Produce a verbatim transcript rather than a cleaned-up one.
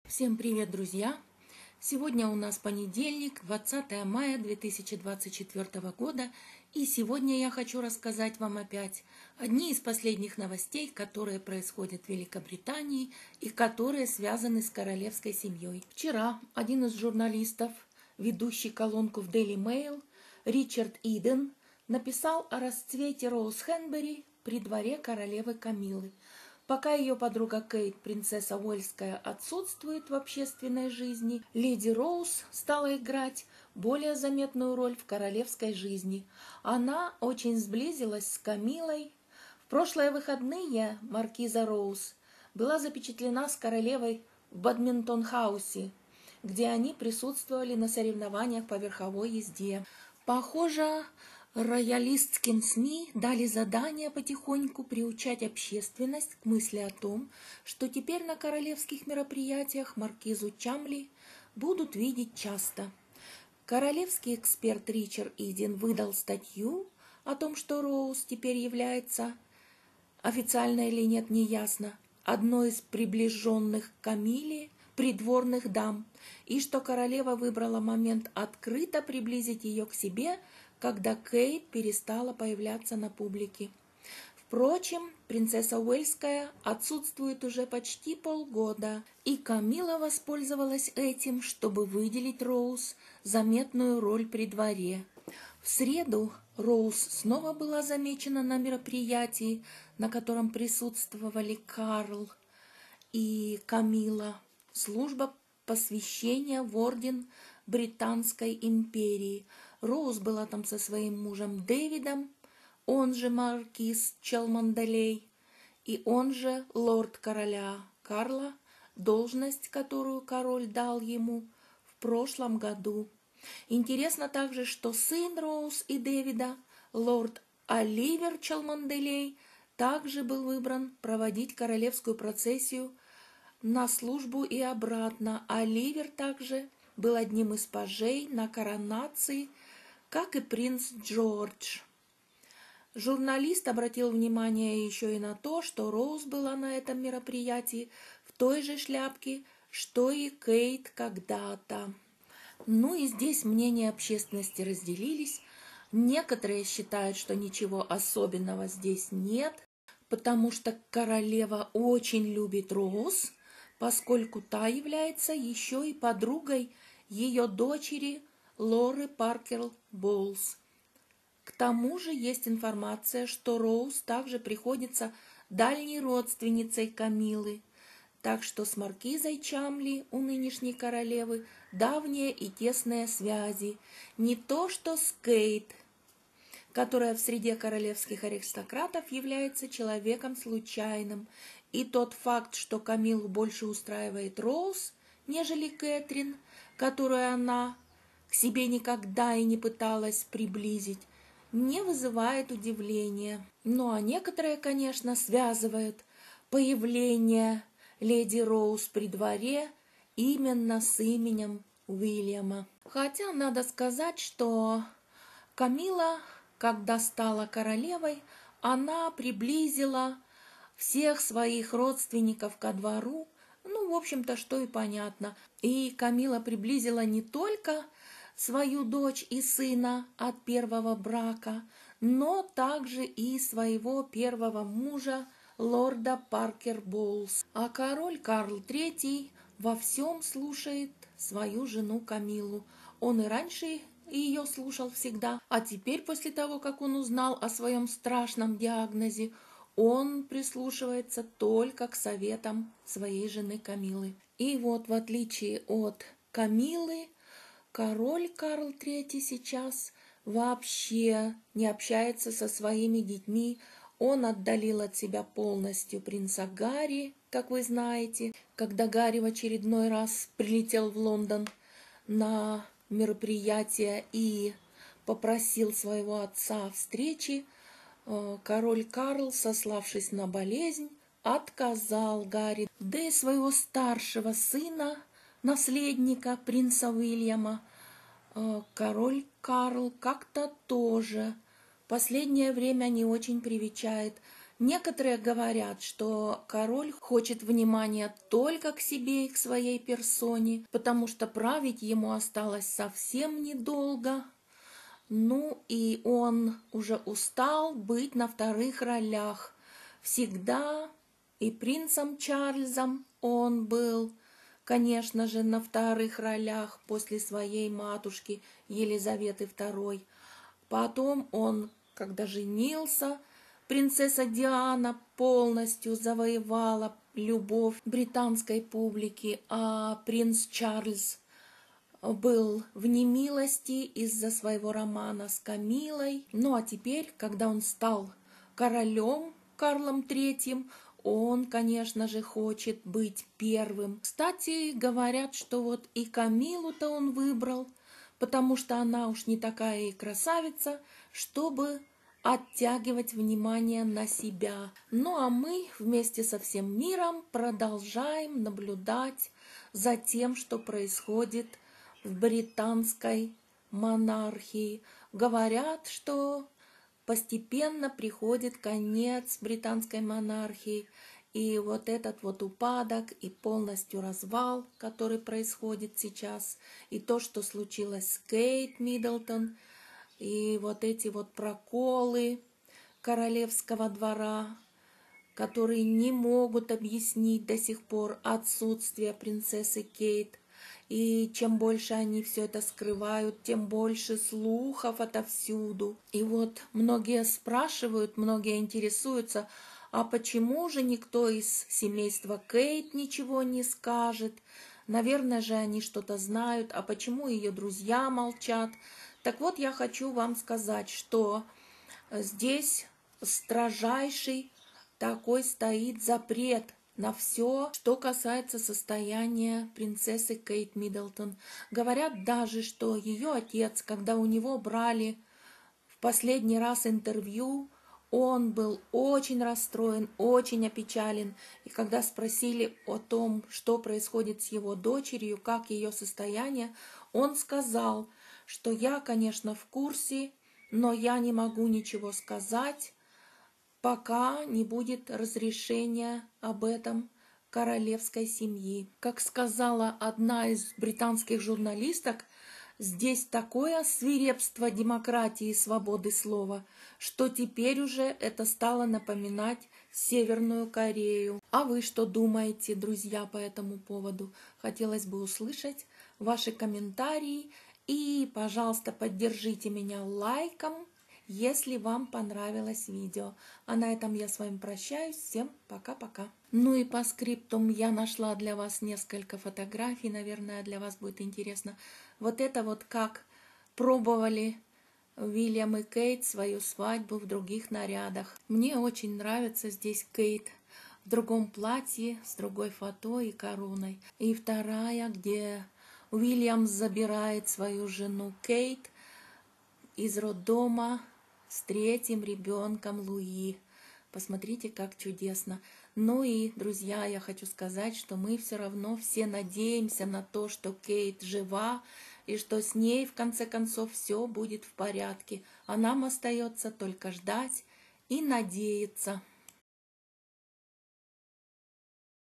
Всем привет, друзья! Сегодня у нас понедельник, двадцатое мая две тысячи двадцать четвёртого года, и сегодня я хочу рассказать вам опять одни из последних новостей, которые происходят в Великобритании и которые связаны с королевской семьей. Вчера один из журналистов, ведущий колонку в Daily Mail, Ричард Иден, написал о расцвете Роуз Хенбери при дворе королевы Камиллы. Пока ее подруга Кейт, принцесса Уэльская, отсутствует в общественной жизни, леди Роуз стала играть более заметную роль в королевской жизни. Она очень сблизилась с Камиллой. В прошлые выходные маркиза Роуз была запечатлена с королевой в Бадминтон-хаусе, где они присутствовали на соревнованиях по верховой езде. Похоже, роялистским СМИ дали задание потихоньку приучать общественность к мысли о том, что теперь на королевских мероприятиях маркизу Чамли будут видеть часто. Королевский эксперт Ричард Иден выдал статью о том, что Роуз теперь является, официально или нет, неясно, одной из приближенных к Камилле придворных дам, и что королева выбрала момент открыто приблизить ее к себе, когда Кейт перестала появляться на публике. Впрочем, принцесса Уэльская отсутствует уже почти полгода, и Камилла воспользовалась этим, чтобы выделить Роуз заметную роль при дворе. В среду Роуз снова была замечена на мероприятии, на котором присутствовали Карл и Камилла, служба посвящения в орден Британской империи. Роуз была там со своим мужем Дэвидом, он же маркиз Челмонделей, и он же лорд короля Карла, должность, которую король дал ему в прошлом году. Интересно также, что сын Роуз и Дэвида, лорд Оливер Челмонделей, также был выбран проводить королевскую процессию на службу и обратно. Оливер также был одним из пажей на коронации, как и принц Джордж. Журналист обратил внимание еще и на то, что Роуз была на этом мероприятии в той же шляпке, что и Кейт когда-то. Ну и здесь мнения общественности разделились. Некоторые считают, что ничего особенного здесь нет, потому что королева очень любит Роуз, поскольку та является еще и подругой ее дочери Лоры Паркер Боулс. К тому же есть информация, что Роуз также приходится дальней родственницей Камиллы, так что с маркизой Чамли у нынешней королевы давние и тесные связи, не то что с Кейт, которая в среде королевских аристократов является человеком случайным, и тот факт, что Камиллу больше устраивает Роуз, нежели Кэтрин, которую она к себе никогда и не пыталась приблизить, не вызывает удивления. Ну а некоторые, конечно, связывают появление леди Роуз при дворе именно с именем Уильяма. Хотя надо сказать, что Камилла, когда стала королевой, она приблизила всех своих родственников ко двору, ну, в общем-то, что и понятно. И Камилла приблизила не только свою дочь и сына от первого брака, но также и своего первого мужа, лорда Паркер Боулс. А король Карл третий во всем слушает свою жену Камиллу. Он и раньше ее слушал всегда, а теперь, после того, как он узнал о своем страшном диагнозе, он прислушивается только к советам своей жены Камиллы. И вот, в отличие от Камиллы, король Карл третий сейчас вообще не общается со своими детьми. Он отдалил от себя полностью принца Гарри, как вы знаете. Когда Гарри в очередной раз прилетел в Лондон на мероприятие и попросил своего отца о встрече, король Карл, сославшись на болезнь, отказал Гарри. Да и своего старшего сына, наследника принца Уильяма, король Карл как-то тоже в последнее время не очень привечает. Некоторые говорят, что король хочет внимания только к себе и к своей персоне, потому что править ему осталось совсем недолго. Ну и он уже устал быть на вторых ролях. Всегда и принцем Чарльзом он был, конечно же, на вторых ролях после своей матушки Елизаветы второй. Потом он, когда женился, принцесса Диана полностью завоевала любовь британской публики, а принц Чарльз был в немилости из-за своего романа с Камилой. Ну а теперь, когда он стал королем Карлом третьим, он, конечно же, хочет быть первым. Кстати, говорят, что вот и Камилу-то он выбрал, потому что она уж не такая и красавица, чтобы оттягивать внимание на себя. Ну а мы вместе со всем миром продолжаем наблюдать за тем, что происходит в британской монархии. Говорят, что постепенно приходит конец британской монархии, и вот этот вот упадок и полностью развал, который происходит сейчас, и то, что случилось с Кейт Миддлтон, и вот эти вот проколы королевского двора, которые не могут объяснить до сих пор отсутствие принцессы Кейт. И чем больше они все это скрывают, тем больше слухов отовсюду. И вот многие спрашивают, многие интересуются, а почему же никто из семейства Кейт ничего не скажет? Наверное же они что-то знают, а почему ее друзья молчат? Так вот, я хочу вам сказать, что здесь строжайший такой стоит запрет на все, что касается состояния принцессы Кейт Миддлтон. Говорят даже, что ее отец, когда у него брали в последний раз интервью, он был очень расстроен, очень опечален. И когда спросили о том, что происходит с его дочерью, как ее состояние, он сказал, что я, конечно, в курсе, но я не могу ничего сказать, пока не будет разрешения об этом королевской семьи. Как сказала одна из британских журналисток, здесь такое свирепство демократии и свободы слова, что теперь уже это стало напоминать Северную Корею. А вы что думаете, друзья, по этому поводу? Хотелось бы услышать ваши комментарии. И, пожалуйста, поддержите меня лайком, если вам понравилось видео. А на этом я с вами прощаюсь. Всем пока-пока. Ну и по скриптум я нашла для вас несколько фотографий. Наверное, для вас будет интересно. Вот это вот как пробовали Уильям и Кейт свою свадьбу в других нарядах. Мне очень нравится здесь Кейт в другом платье, с другой фото и короной. И вторая, где Уильям забирает свою жену Кейт из роддома с третьим ребенком Луи. Посмотрите, как чудесно. Ну и, друзья, я хочу сказать, что мы все равно все надеемся на то, что Кейт жива, и что с ней, в конце концов, все будет в порядке. А нам остается только ждать и надеяться.